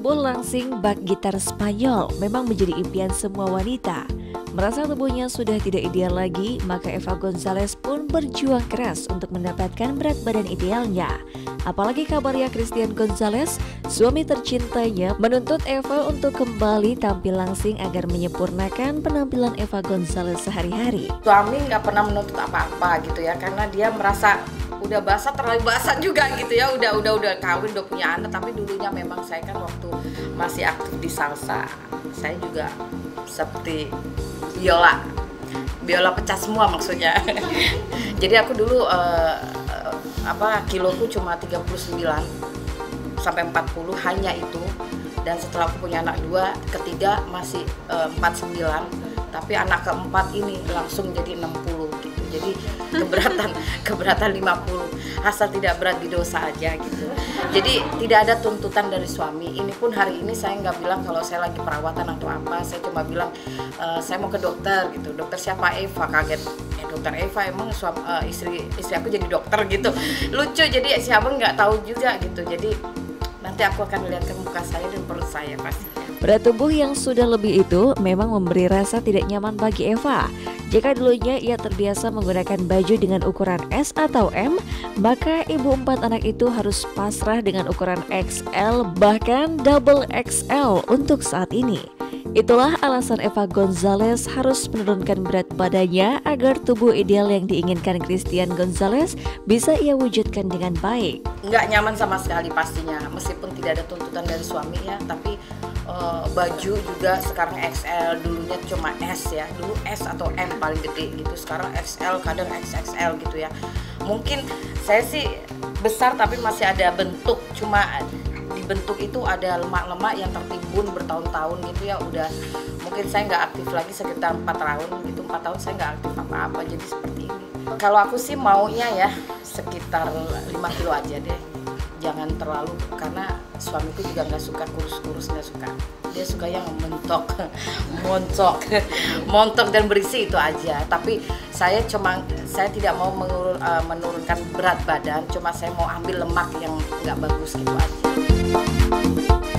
tubuh langsing bak gitar Spanyol memang menjadi impian semua wanita. Merasa tubuhnya sudah tidak ideal lagi, maka Eva Gonzalez pun berjuang keras untuk mendapatkan berat badan idealnya. Apalagi kabarnya Christian Gonzalez, suami tercintanya, menuntut Eva untuk kembali tampil langsing agar menyempurnakan penampilan Eva Gonzalez sehari-hari. Suami nggak pernah menuntut apa-apa gitu ya, karena dia merasa udah basah, terlalu basah juga gitu ya, udah kawin, udah punya anak. Tapi dulunya memang saya kan waktu masih aktif di salsa, saya juga seperti biola pecah semua maksudnya. Jadi aku dulu kiloku cuma 39 sampai 40 hanya itu. Dan setelah aku punya anak dua, ketiga masih 49, tapi anak keempat ini langsung jadi 60 gitu. Jadi keberatan 50, asal tidak berat di dosa aja gitu. Jadi tidak ada tuntutan dari suami. Ini pun hari ini saya nggak bilang kalau saya lagi perawatan atau apa, saya cuma bilang saya mau ke dokter gitu. Dokter siapa? Eva. Kaget, dokter Eva, emang istri aku jadi dokter gitu. Lucu, jadi siapa nggak tahu juga gitu. Jadi nanti aku akan melihatkan muka saya dan perut saya pasti. Berat tubuh yang sudah lebih itu memang memberi rasa tidak nyaman bagi Eva. Jika dulunya ia terbiasa menggunakan baju dengan ukuran S atau M, maka ibu 4 anak itu harus pasrah dengan ukuran XL bahkan double XL untuk saat ini. Itulah alasan Eva Gonzalez harus menurunkan berat badannya agar tubuh ideal yang diinginkan Christian Gonzalez bisa ia wujudkan dengan baik. Nggak nyaman sama sekali pastinya, meskipun tidak ada tuntutan dari suami ya, tapi baju juga sekarang XL, dulunya cuma S ya, dulu S atau M paling gede gitu, sekarang XL, kadang XXL gitu ya. Mungkin saya sih besar tapi masih ada bentuk, cuma di bentuk itu ada lemak-lemak yang tertimbun bertahun-tahun gitu ya. Udah mungkin saya nggak aktif lagi sekitar 4 tahun gitu, 4 tahun saya nggak aktif apa-apa, jadi seperti ini. Kalau aku sih maunya ya sekitar 5 kilo aja deh, jangan terlalu, karena suamiku juga nggak suka kurus-kurus, nggak suka. Dia suka yang montok dan berisi, itu aja. Tapi saya tidak mau menurunkan berat badan, cuma saya mau ambil lemak yang nggak bagus gitu aja.